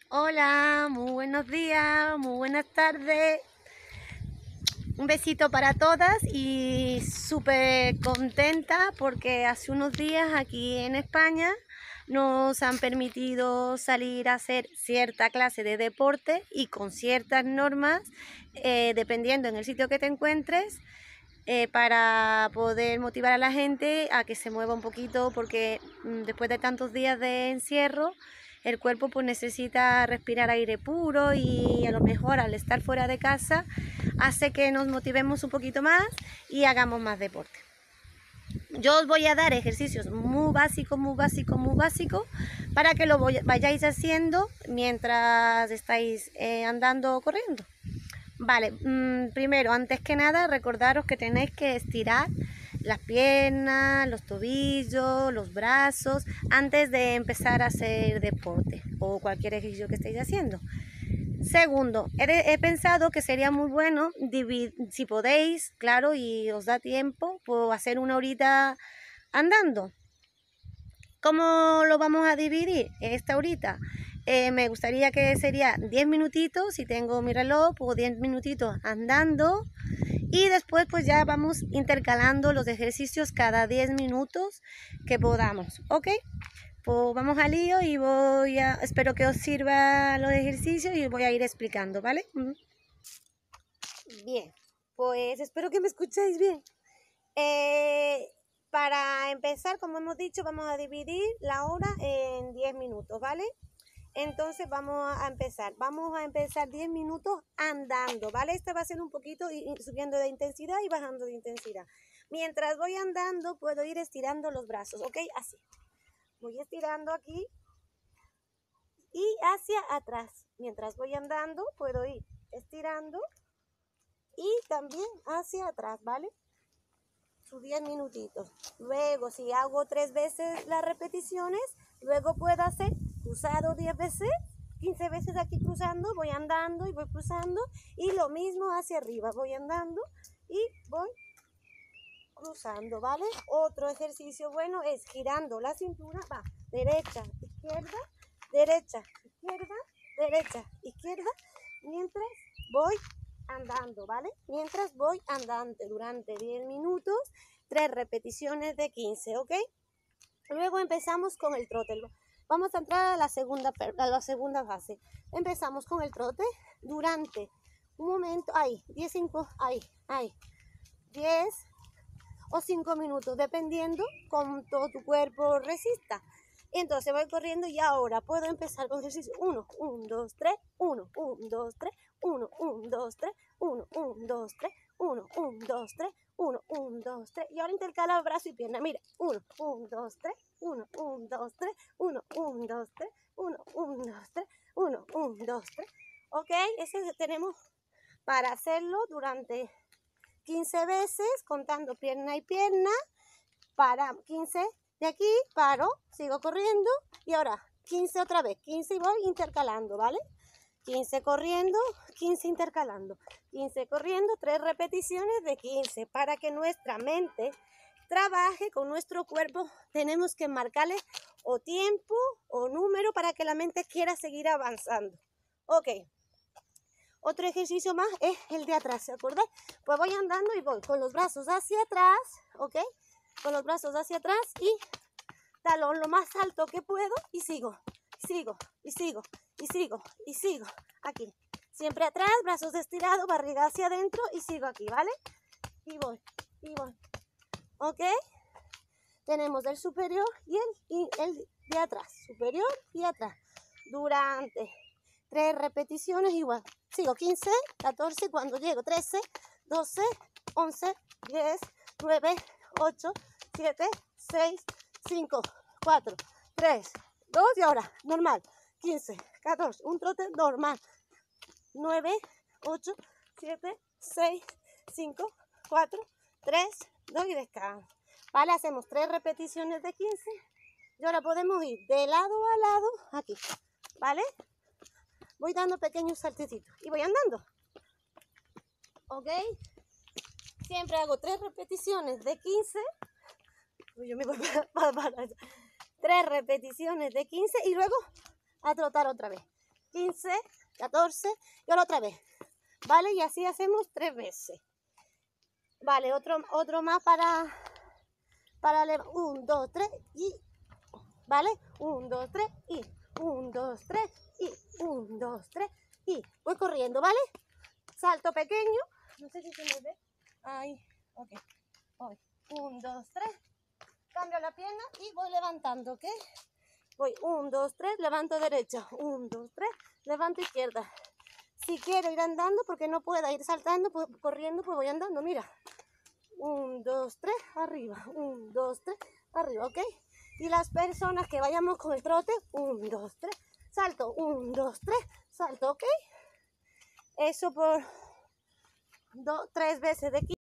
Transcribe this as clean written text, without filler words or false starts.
Hola, muy buenos días, muy buenas tardes. Un besito para todas y súper contenta porque hace unos días aquí en España nos han permitido salir a hacer cierta clase de deporte y con ciertas normas, dependiendo en el sitio que te encuentres, para poder motivar a la gente a que se mueva un poquito porque después de tantos días de encierro el cuerpo pues necesita respirar aire puro y a lo mejor al estar fuera de casa hace que nos motivemos un poquito más y hagamos más deporte. Yo os voy a dar ejercicios muy básicos para que lo vayáis haciendo mientras estáis andando o corriendo. Vale, primero, antes que nada, recordaros que tenéis que estirar las piernas, los tobillos, los brazos, antes de empezar a hacer deporte o cualquier ejercicio que estéis haciendo. Segundo, he pensado que sería muy bueno, si podéis, claro, y os da tiempo, pues hacer una horita andando. ¿Cómo lo vamos a dividir esta horita? Me gustaría que sería 10 minutitos, si tengo mi reloj, pues 10 minutitos andando y después pues ya vamos intercalando los ejercicios cada 10 minutos que podamos, ¿ok? Pues vamos al lío y espero que os sirva los ejercicios y os voy a ir explicando, ¿vale? Bien, pues espero que me escuchéis bien. Para empezar, como hemos dicho, vamos a dividir la hora en 10 minutos, ¿vale? Entonces vamos a empezar 10 minutos andando, ¿vale? Este va a ser un poquito subiendo de intensidad y bajando de intensidad. Mientras voy andando puedo ir estirando los brazos, ¿ok? Así. Voy estirando aquí y hacia atrás. Mientras voy andando puedo ir estirando y también hacia atrás, ¿vale? Sus 10 minutitos. Luego, si hago 3 veces las repeticiones, luego puedo hacer cruzado 10 veces, 15 veces aquí cruzando, voy andando y voy cruzando, y lo mismo hacia arriba, voy andando y voy cruzando, ¿vale? Otro ejercicio bueno es girando la cintura, va derecha, izquierda, derecha, izquierda, derecha, izquierda, mientras voy andando, ¿vale? Mientras voy andando durante 10 minutos, 3 repeticiones de 15, ¿ok? Luego empezamos con el trote. Vamos a entrar a la segunda fase. Empezamos con el trote durante un momento, ahí, 10, 5, ahí, 10 o 5 minutos, dependiendo cuánto tu cuerpo resista. Entonces voy corriendo y ahora puedo empezar con ejercicio 1, 1, 2, 3, 1, 1, 2, 3, 1, 1, 2, 3, 1, 1, 2, 3, 1, 1, 2, 3, 1, 1, 2, 3. Y ahora intercala brazo y pierna. Mira, 1, 1, 2, 3, 1, 1, 2, 3, 1, 1, 2, 3, 1, 1, 2, 3, 1, 1, 2, 3. Ok, ese tenemos para hacerlo durante 15 veces, contando pierna y pierna. Para 15 de aquí, paro, sigo corriendo y ahora 15 otra vez, 15 y voy intercalando, ¿vale? 15 corriendo, 15 intercalando, 15 corriendo, 3 repeticiones de 15. Para que nuestra mente trabaje con nuestro cuerpo, tenemos que marcarle o tiempo o número para que la mente quiera seguir avanzando. Ok. Otro ejercicio más es el de atrás, ¿se acuerdan? Pues voy andando y voy con los brazos hacia atrás, ¿ok? Con los brazos hacia atrás y talón lo más alto que puedo y sigo, aquí. Siempre atrás, brazos estirados, barriga hacia adentro y sigo aquí, ¿vale? Y voy, ¿ok? Tenemos el superior y el de atrás, superior y atrás. Durante 3 repeticiones igual. Sigo 15, 14, cuando llego 13, 12, 11, 10, 9, 8, 7, 6, 5, 4, 3, 2 y ahora, normal. 15, 14, un trote normal. 9, 8, 7, 6, 5, 4, 3, 2 y descanso. Vale, hacemos 3 repeticiones de 15 y ahora podemos ir de lado a lado aquí, ¿vale? Voy dando pequeños saltecitos y voy andando, ¿ok? Siempre hago 3 repeticiones de 15. Yo me voy para 3 repeticiones de 15 y luego a trotar otra vez. 15, 14 y ahora otra vez, ¿vale? Y así hacemos 3 veces. Vale, otro más para 1, 2, 3 y, ¿vale? 1, 2, 3 y 1, 2, 3 y 1, 2, 3 y voy corriendo, ¿vale? Salto pequeño, no sé si se me ve, ahí, ok, voy, 1, 2, 3, cambio la pierna y voy levantando, ¿ok? Voy 1, 2, 3, levanto derecha, 1, 2, 3, levanto izquierda. Si quiero ir andando, porque no pueda ir saltando, pues, corriendo, pues voy andando, mira. 1, 2, 3, arriba, 1, 2, 3, arriba, ¿ok? Y las personas que vayamos con el trote, 1, 2, 3, salto, 1, 2, 3, salto, ¿ok? Eso por 3 veces de 15.